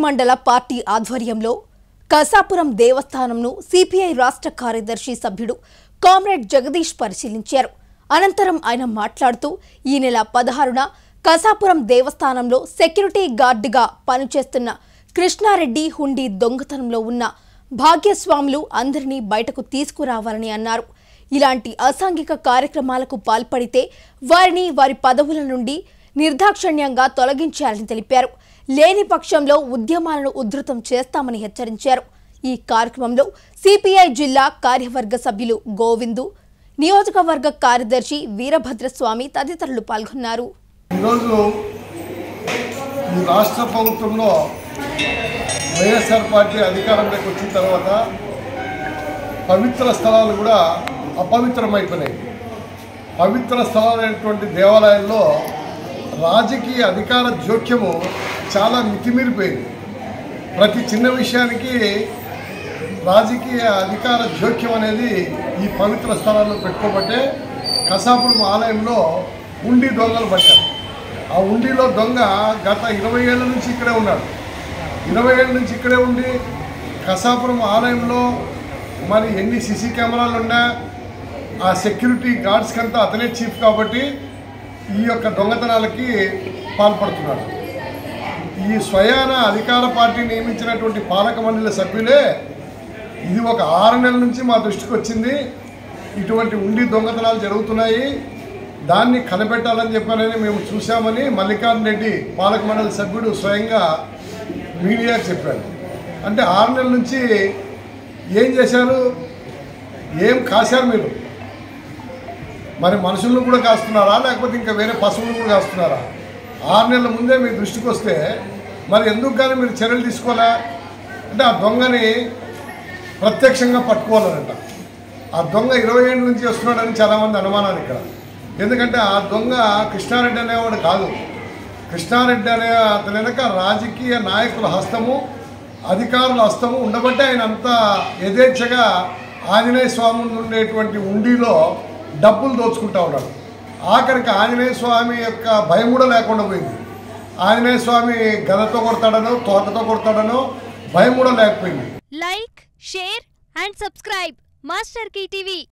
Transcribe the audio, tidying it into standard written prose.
మండల పార్టీ ఆధ్వర్యంలో కసాపురం దేవస్థానంను సిపిఐ రాష్ట్ర కార్యదర్శి సభ్యుడు కామ్రేడ్ జగదీష్ పరిశీలించారు. అనంతరం ఆయన మాట్లాడుతూ ఈ నెల 16న కసాపురం దేవస్థానంలో సెక్యూరిటీ గార్డుగా పనిచేస్తున్న కృష్ణారెడ్డి హుండీ దొంగతనంలో ఉన్న భాగ్యస్వాములు అందరినీ బయటకు తీసుకురావాలని అన్నారు. ఇలాంటి అసాంఘిక కార్యక్రమాలకు పాల్పడితే వారిని వారి పదవుల నుండి నిర్దాక్షిణ్యంగా తొలగించాలని తెలిపారు. లేని పక్షంలో ఉద్యమాలను ఉధృతం చేస్తామని హెచ్చరించారు. ఈ కార్యక్రమంలో సిపిఐ జిల్లా కార్యవర్గ సభ్యులు గోవిందు, నియోజకవర్గ కార్యదర్శి వీరభద్రస్వామి తదితరులు పాల్గొన్నారు. ఈరోజు ఈ రాష్ట్ర ప్రభుత్వంలో వైఎస్ఆర్ పార్టీ అధికారంలోకి వచ్చిన తర్వాత పవిత్ర స్థలాలు కూడా అపవిత్రమైపోయినాయి. పవిత్ర స్థలాలైనటువంటి దేవాలయాల్లో రాజకీయ అధికార జోక్యము చాలా మితిమీరిపోయింది. ప్రతి చిన్న విషయానికి రాజకీయ అధికార జోక్యం అనేది ఈ పవిత్ర స్థలాల్లో పెట్టుకోబట్టే కసాపురం ఆలయంలో ఉండి దొంగలు పట్టారు. ఆ ఉండిలో దొంగ గత 20 ఏళ్ళ నుంచి ఇక్కడే ఉన్నాడు. 20 ఏళ్ళ నుంచి ఇక్కడే ఉండి కసాపురం ఆలయంలో మరి ఎన్ని సీసీ కెమెరాలు ఉన్నా ఆ సెక్యూరిటీ గార్డ్స్ కంతా అతనే చీఫ్ కాబట్టి ఈ యొక్క దొంగతనాలకి పాల్పడుతున్నాడు. ఈ స్వయాన అధికార పార్టీ నియమించినటువంటి పాలక మండలి సభ్యులే ఇది ఒక 6 నెలల నుంచి మా దృష్టికి వచ్చింది, ఇటువంటి ఉండి దొంగతనాలు జరుగుతున్నాయి, దాన్ని కనిపెట్టాలని చెప్పానని మేము చూసామని మల్లికార్జున రెడ్డి పాలక మండలి సభ్యుడు స్వయంగా మీడియాకు చెప్పాడు. అంటే 6 నెలల నుంచి ఏం చేశారు, ఏం కాశారు మీరు? మరి మనుషులను కూడా కాస్తున్నారా, లేకపోతే ఇంకా వేరే పశువులను కూడా కాస్తున్నారా? 6 నెలల ముందే మీ దృష్టికి వస్తే మరి ఎందుకు కానీ మీరు చర్యలు తీసుకోవాలా? అంటే ఆ దొంగని ప్రత్యక్షంగా పట్టుకోవాలనంట. ఆ దొంగ 20 ఏళ్ళ నుంచి వస్తున్నాడని చాలామంది అనుమానాలు ఇక్కడ. ఎందుకంటే ఆ దొంగ కృష్ణారెడ్డి అనేవాడు కాదు. కృష్ణారెడ్డి అనే అతని వెనక రాజకీయ నాయకుల హస్తము, అధికారుల హస్తము ఉండబట్టే ఆయన అంతా యథేచ్ఛగా ఆంజనేయ స్వామి ఉండేటువంటి ఉండిలో డబ్బులు దోచుకుంటా ఉన్నాడు. ఆఖరికి ఆంజనేయ స్వామి యొక్క భయం కూడా లేకుండా పోయింది. ఆంజనేయ స్వామి గదతో కొడతాడనో తోటతో కొడతాడనో భయం కూడా లేకపోయింది. Like, share and subscribe Master Key TV.